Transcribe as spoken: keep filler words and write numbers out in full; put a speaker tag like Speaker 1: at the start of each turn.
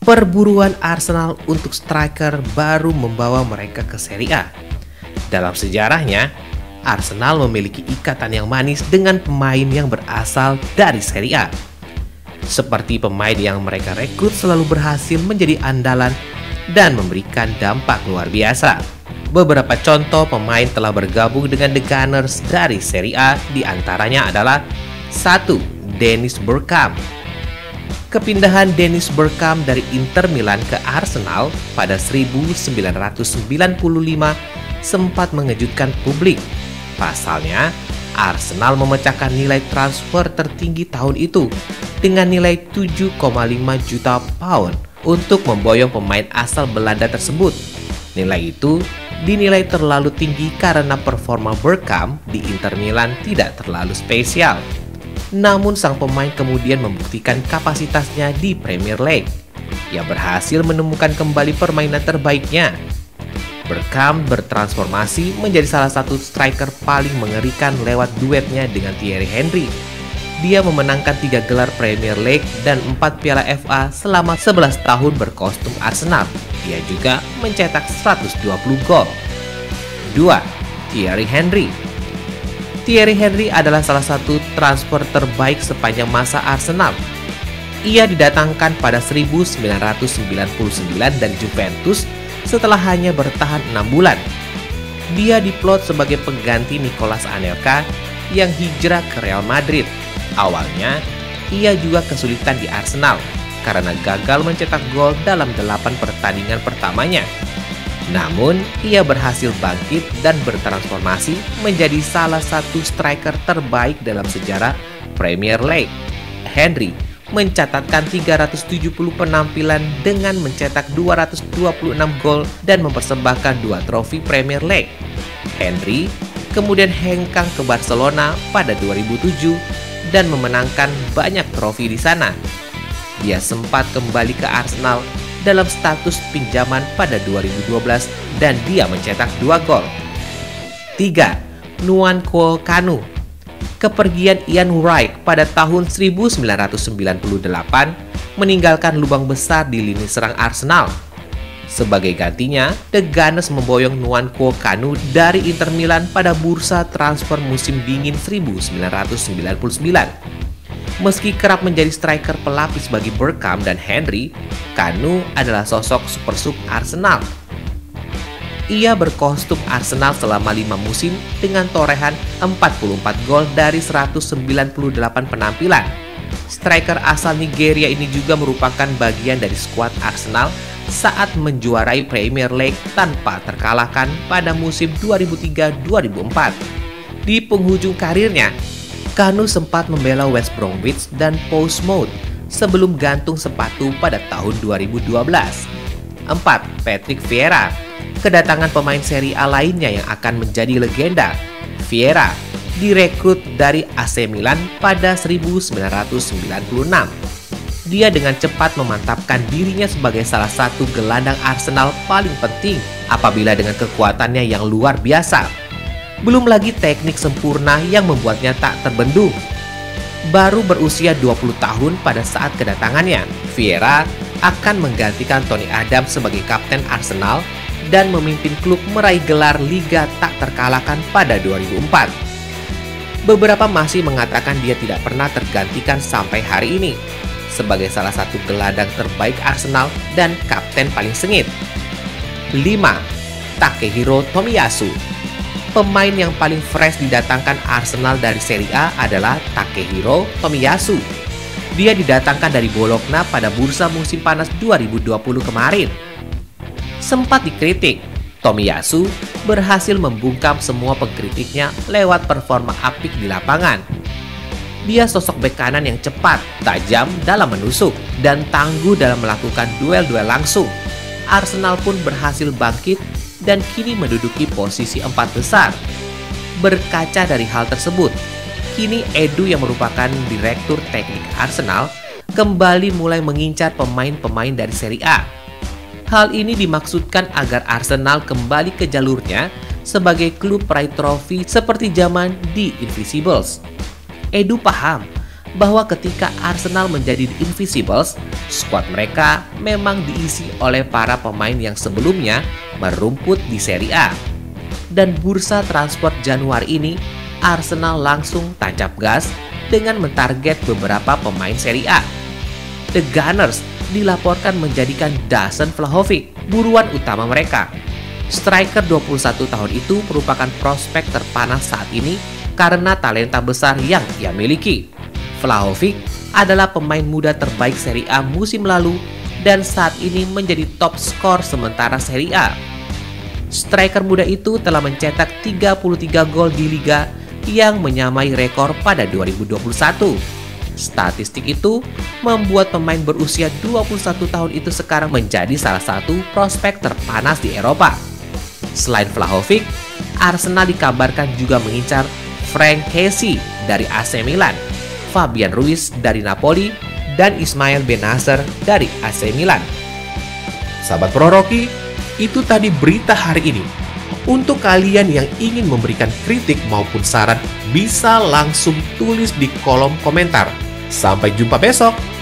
Speaker 1: Perburuan Arsenal untuk striker baru membawa mereka ke Serie A. Dalam sejarahnya, Arsenal memiliki ikatan yang manis dengan pemain yang berasal dari Serie A. Seperti pemain yang mereka rekrut selalu berhasil menjadi andalan dan memberikan dampak luar biasa. Beberapa contoh pemain telah bergabung dengan The Gunners dari Serie A, diantaranya adalah satu. Dennis Bergkamp. Kepindahan Dennis Bergkamp dari Inter Milan ke Arsenal pada seribu sembilan ratus sembilan puluh lima sempat mengejutkan publik. Pasalnya, Arsenal memecahkan nilai transfer tertinggi tahun itu dengan nilai tujuh koma lima juta pound untuk memboyong pemain asal Belanda tersebut. Nilai itu dinilai terlalu tinggi karena performa Bergkamp di Inter Milan tidak terlalu spesial. Namun sang pemain kemudian membuktikan kapasitasnya di Premier League. Ia berhasil menemukan kembali permainan terbaiknya. Bergkamp bertransformasi menjadi salah satu striker paling mengerikan lewat duetnya dengan Thierry Henry. Dia memenangkan tiga gelar Premier League dan empat Piala F A selama sebelas tahun berkostum Arsenal. Dia juga mencetak seratus dua puluh gol. dua. Thierry Henry. Thierry Henry adalah salah satu transfer terbaik sepanjang masa Arsenal. Ia didatangkan pada seribu sembilan ratus sembilan puluh sembilan dari Juventus setelah hanya bertahan enam bulan. Dia diplot sebagai pengganti Nicolas Anelka yang hijrah ke Real Madrid. Awalnya, ia juga kesulitan di Arsenal karena gagal mencetak gol dalam delapan pertandingan pertamanya. Namun, ia berhasil bangkit dan bertransformasi menjadi salah satu striker terbaik dalam sejarah Premier League. Henry mencatatkan tiga ratus tujuh puluh penampilan dengan mencetak dua ratus dua puluh enam gol dan mempersembahkan dua trofi Premier League. Henry kemudian hengkang ke Barcelona pada dua ribu tujuh dan memenangkan banyak trofi di sana. Dia sempat kembali ke Arsenal dalam status pinjaman pada dua ribu dua belas dan dia mencetak dua gol. tiga. Nwankwo Kanu. Kepergian Ian Wright pada tahun seribu sembilan ratus sembilan puluh delapan meninggalkan lubang besar di lini serang Arsenal. Sebagai gantinya, The Gunners memboyong Nwankwo Kanu dari Inter Milan pada bursa transfer musim dingin seribu sembilan ratus sembilan puluh sembilan. Meski kerap menjadi striker pelapis bagi Bergkamp dan Henry, Kanu adalah sosok super sub Arsenal. Ia berkostum Arsenal selama lima musim dengan torehan empat puluh empat gol dari seratus sembilan puluh delapan penampilan. Striker asal Nigeria ini juga merupakan bagian dari skuad Arsenal saat menjuarai Premier League tanpa terkalahkan pada musim dua ribu tiga dua ribu empat. Di penghujung karirnya, Kanu sempat membela West Bromwich dan Portsmouth sebelum gantung sepatu pada tahun dua ribu dua belas. empat. Patrick Vieira. Kedatangan pemain Serie A lainnya yang akan menjadi legenda. Vieira direkrut dari A C Milan pada seribu sembilan ratus sembilan puluh enam. Dia dengan cepat memantapkan dirinya sebagai salah satu gelandang Arsenal paling penting apabila dengan kekuatannya yang luar biasa. Belum lagi teknik sempurna yang membuatnya tak terbendung. Baru berusia dua puluh tahun pada saat kedatangannya, Vieira akan menggantikan Tony Adams sebagai kapten Arsenal dan memimpin klub meraih gelar Liga tak terkalahkan pada dua ribu empat. Beberapa masih mengatakan dia tidak pernah tergantikan sampai hari ini sebagai salah satu gelandang terbaik Arsenal dan kapten paling sengit. lima. Takehiro Tomiyasu. Pemain yang paling fresh didatangkan Arsenal dari Serie A adalah Takehiro Tomiyasu. Dia didatangkan dari Bologna pada bursa musim panas dua ribu dua puluh kemarin. Sempat dikritik, Tomiyasu berhasil membungkam semua pengkritiknya lewat performa apik di lapangan. Dia sosok bek kanan yang cepat, tajam dalam menusuk, dan tangguh dalam melakukan duel-duel langsung. Arsenal pun berhasil bangkit dan kini menduduki posisi empat besar. Berkaca dari hal tersebut, kini Edu yang merupakan direktur teknik Arsenal kembali mulai mengincar pemain-pemain dari Serie A. Hal ini dimaksudkan agar Arsenal kembali ke jalurnya sebagai klub peraih trofi seperti zaman The Invincibles. Edu paham bahwa ketika Arsenal menjadi The Invisibles, skuad mereka memang diisi oleh para pemain yang sebelumnya merumput di Serie A. Dan bursa transfer Januari ini, Arsenal langsung tancap gas dengan mentarget beberapa pemain Serie A. The Gunners dilaporkan menjadikan Dusan Vlahovic buruan utama mereka. Striker dua puluh satu tahun itu merupakan prospek terpanas saat ini karena talenta besar yang ia miliki. Vlahovic adalah pemain muda terbaik Serie A musim lalu dan saat ini menjadi top skor sementara Serie A. Striker muda itu telah mencetak tiga puluh tiga gol di liga yang menyamai rekor pada dua ribu dua puluh satu. Statistik itu membuat pemain berusia dua puluh satu tahun itu sekarang menjadi salah satu prospek terpanas di Eropa. Selain Vlahovic, Arsenal dikabarkan juga mengincar Frank Kessie dari A C Milan, Fabian Ruiz dari Napoli, dan Ismail Bennacer dari A C Milan. Sahabat Pro Rocky, itu tadi berita hari ini. Untuk kalian yang ingin memberikan kritik maupun saran, bisa langsung tulis di kolom komentar. Sampai jumpa besok.